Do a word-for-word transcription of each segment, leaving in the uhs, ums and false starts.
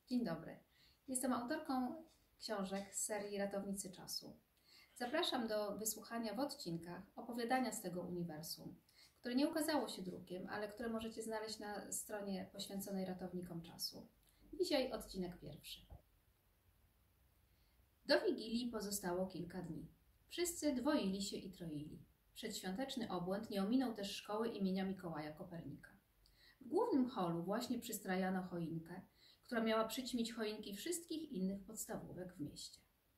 Dzień dobry. Jestem autorką książek z serii Ratownicy Czasu. Zapraszam do wysłuchania w odcinkach opowiadania z tego uniwersum, które nie ukazało się drukiem, ale które możecie znaleźć na stronie poświęconej ratownikom czasu. Dzisiaj odcinek pierwszy. Do Wigilii pozostało kilka dni. Wszyscy dwoili się i troili. Przedświąteczny obłęd nie ominął też szkoły imienia Mikołaja Kopernika. W głównym holu właśnie przystrajano choinkę, która miała przyćmić choinki wszystkich innych podstawówek w mieście.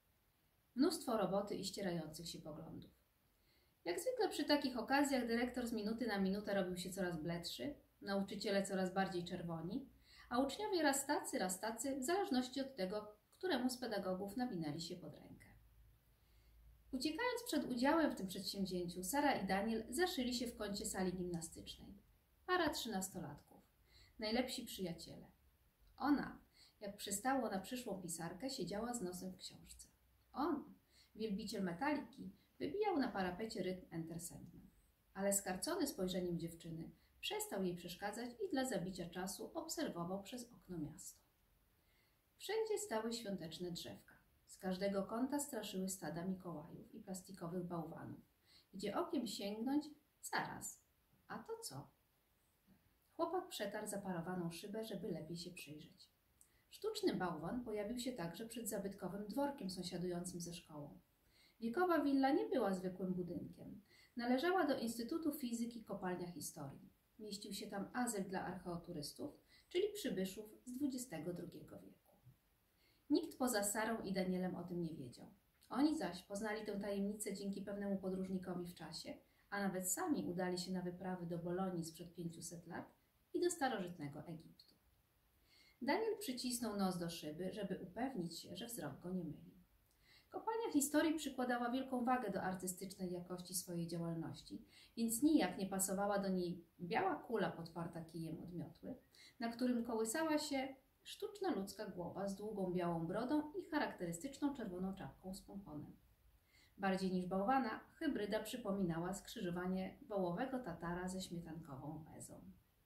Mnóstwo roboty i ścierających się poglądów. Jak zwykle przy takich okazjach dyrektor z minuty na minutę robił się coraz bledszy, nauczyciele coraz bardziej czerwoni, a uczniowie raz tacy, raz tacy, w zależności od tego, któremu z pedagogów nawinęli się pod rękę. Uciekając przed udziałem w tym przedsięwzięciu, Sara i Daniel zaszyli się w kącie sali gimnastycznej. Para trzynastolatków. Najlepsi przyjaciele. Ona, jak przystało na przyszłą pisarkę, siedziała z nosem w książce. On, wielbiciel metaliki, wybijał na parapecie rytm Enter Sandman. Ale skarcony spojrzeniem dziewczyny, przestał jej przeszkadzać i dla zabicia czasu obserwował przez okno miasto. Wszędzie stały świąteczne drzewka. Z każdego kąta straszyły stada Mikołajów i plastikowych bałwanów. Gdzie okiem sięgnąć, zaraz. A to co? Chłopak przetarł zaparowaną szybę, żeby lepiej się przyjrzeć. Sztuczny bałwan pojawił się także przed zabytkowym dworkiem sąsiadującym ze szkołą. Wiekowa willa nie była zwykłym budynkiem. Należała do Instytutu Fizyki Kopalnia Historii. Mieścił się tam azyl dla archeoturystów, czyli przybyszów z dwudziestego drugiego wieku. Nikt poza Sarą i Danielem o tym nie wiedział. Oni zaś poznali tę tajemnicę dzięki pewnemu podróżnikowi w czasie, a nawet sami udali się na wyprawy do Bolonii sprzed pięciuset lat i do starożytnego Egiptu. Daniel przycisnął nos do szyby, żeby upewnić się, że wzrok go nie myli. Kopalnia Historii przykładała wielką wagę do artystycznej jakości swojej działalności, więc nijak nie pasowała do niej biała kula podparta kijem od miotły, na którym kołysała się sztuczna ludzka głowa z długą białą brodą i charakterystyczną czerwoną czapką z pomponem. Bardziej niż bałwana, hybryda przypominała skrzyżowanie wołowego tatara ze śmietankową wezą.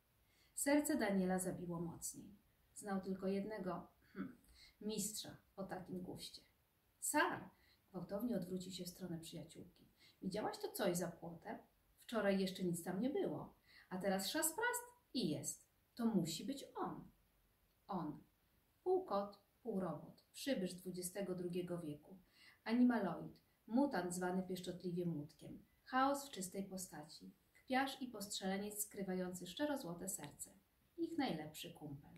Serce Daniela zabiło mocniej. Znał tylko jednego hm, mistrza o takim guście. Sar! Gwałtownie odwrócił się w stronę przyjaciółki. Widziałaś to coś za płotem? Wczoraj jeszcze nic tam nie było. A teraz szas-prast i jest. To musi być on. On. Pół kot, pół robot. Przybysz dwudziestego drugiego wieku. Animaloid. Mutant zwany pieszczotliwie Młotkiem. Chaos w czystej postaci. Kpiarz i postrzeleniec skrywający szczerozłote serce. Ich najlepszy kumpel.